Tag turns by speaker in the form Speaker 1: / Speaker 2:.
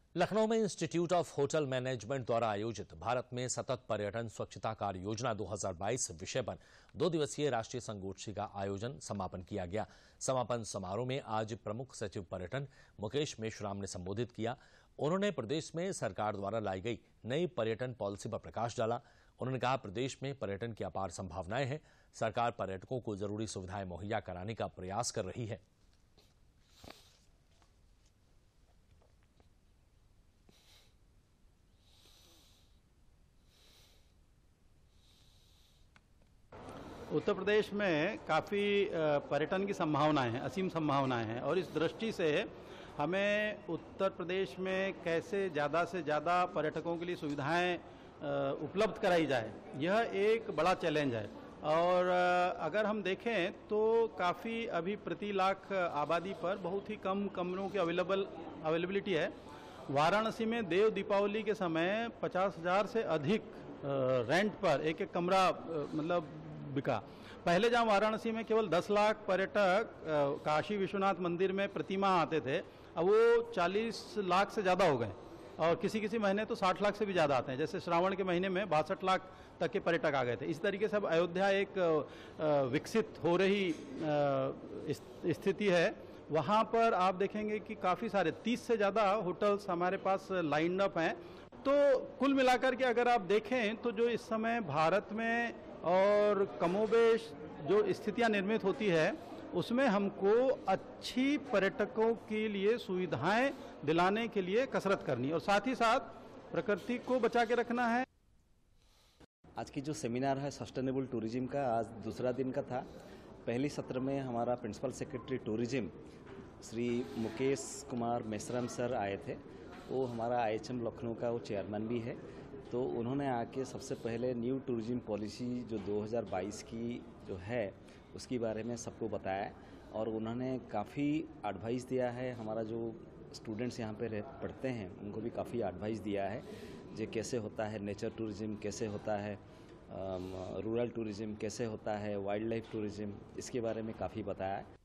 Speaker 1: लखनऊ में institute of hotel management द्वारा आयोजित भारत में सतत पर्यटन स्वच्छता कार्य योजना 2022 विषय पर 2 दिवसीय राष्ट्रीय संगोष्ठी का आयोजन समापन किया गया। समापन समारोह में आज प्रमुख सचिव पर्यटन मुकेश मेश्राम ने संबोधित किया। उन्होंने प्रदेश में सरकार द्वारा लाई गई नई पर्यटन पॉलिसी पर प्रकाश डाला। उन्होंने कहा, प्रदेश में पर्यटन की अपार संभावनाएं हैं। सरकार पर्यटकों को जरूरी सुविधाएं मुहैया कराने का प्रयास कर रही है।
Speaker 2: उत्तर प्रदेश में काफ़ी पर्यटन की संभावनाएं हैं, असीम संभावनाएं हैं और इस दृष्टि से हमें उत्तर प्रदेश में कैसे ज़्यादा से ज़्यादा पर्यटकों के लिए सुविधाएं उपलब्ध कराई जाए, यह एक बड़ा चैलेंज है। और अगर हम देखें तो काफ़ी अभी प्रति लाख आबादी पर बहुत ही कम कमरों की अवेलेबिलिटी है। वाराणसी में देव दीपावली के समय 50,000 से अधिक रेंट पर एक एक कमरा मतलब बिका। पहले जहां वाराणसी में केवल 10 लाख पर्यटक काशी विश्वनाथ मंदिर में प्रतिमा आते थे, अब वो 40 लाख से ज़्यादा हो गए और किसी किसी महीने तो 60 लाख से भी ज़्यादा आते हैं। जैसे श्रावण के महीने में 62 लाख तक के पर्यटक आ गए थे। इस तरीके से अब अयोध्या एक विकसित हो रही स्थिति है। वहाँ पर आप देखेंगे कि काफ़ी सारे 30 से ज़्यादा होटल्स हमारे पास लाइंड अप हैं। तो कुल मिलाकर के अगर आप देखें तो जो इस समय भारत में और कमोबेश जो स्थितियां निर्मित होती है, उसमें हमको अच्छी पर्यटकों के लिए सुविधाएं दिलाने के लिए कसरत करनी और साथ ही साथ प्रकृति को बचा के रखना है।
Speaker 3: आज की जो सेमिनार है सस्टेनेबल टूरिज्म का, आज दूसरा दिन का था। पहले सत्र में हमारा principal secretary tourism Shri Mukesh Kumar Meshram sir आए थे। वो हमारा IHM लखनऊ का वो चेयरमैन भी है। तो उन्होंने आके सबसे पहले न्यू टूरिज्म पॉलिसी जो 2022 की जो है उसके बारे में सबको बताया और उन्होंने काफ़ी एडवाइस दिया है। हमारा जो स्टूडेंट्स यहाँ पे पढ़ते हैं उनको भी काफ़ी एडवाइस दिया है जो कैसे होता है नेचर टूरिज्म, कैसे होता है रूरल टूरिज्म, कैसे होता है वाइल्ड लाइफ टूरिज्म, इसके बारे में काफ़ी बताया है।